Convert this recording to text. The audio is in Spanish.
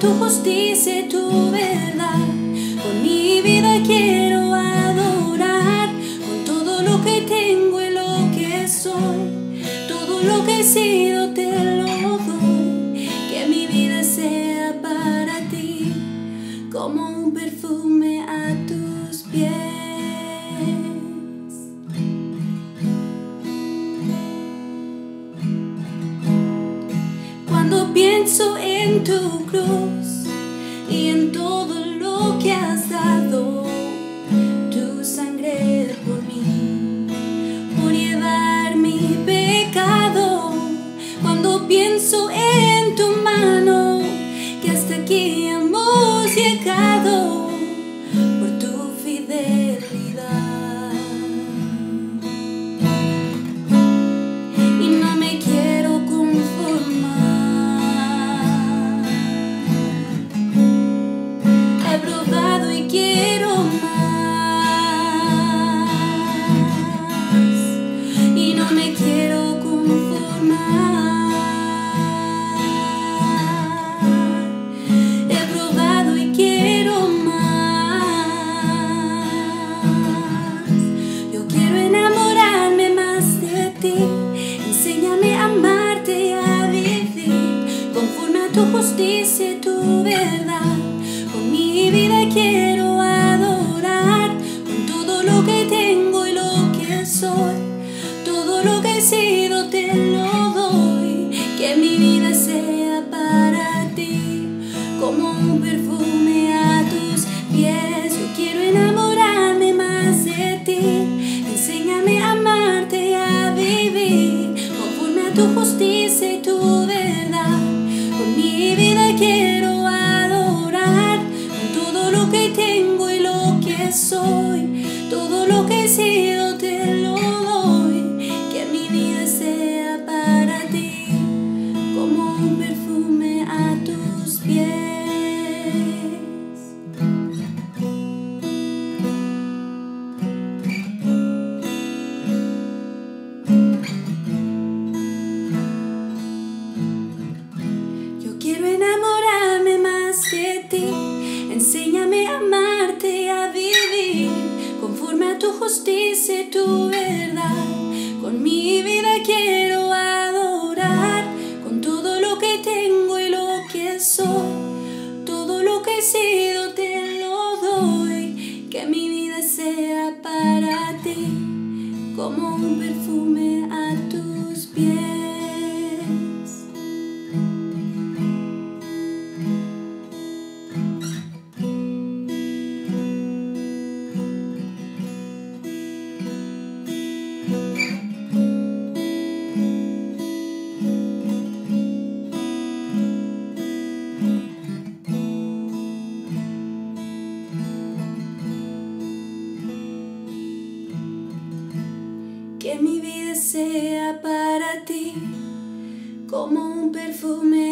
tu justicia y tu verdad. Con mi vida quiero adorar, con todo lo que tengo y lo que soy, todo lo que he sido te lo doy. Que mi vida sea para ti como un perfume a tus pies. Cuando pienso en tu cruz y en todo lo que has dado, tu sangre por mí, por llevar mi pecado. Cuando pienso en tu mano, que hasta aquí hemos llegado por tu fidelidad. Y no me quiero conformar, he probado y quiero más. Y no me quiero conformar, he probado y quiero más. Yo quiero enamorarme más de ti, enséñame a amarte y a vivir conforme a tu justicia y tu verdad. Con mi vida quiero adorar, con todo lo que tengo y lo que soy, todo lo que he sido te lo doy. Que mi vida sea para ti como un perfume a tus pies. Yo quiero enamorarme más de ti, enséñame a amarte y a vivir conforme a tu justicia y tu verdad. Con mi vida quiero adorar, con todo lo que tengo y lo que soy, todo lo que he sido te lo doy. Que mi vida sea para ti como un perfume a tus pies. Yo quiero enamorarme más de ti, enséñame a amarte y a vivir conforme a tu justicia y tu verdad. Con mi vida quiero adorar, con todo lo que tengo y lo que soy, todo lo que he sido te lo doy. Que mi vida sea para ti como un perfume a tus pies. Que mi vida sea para ti como un perfume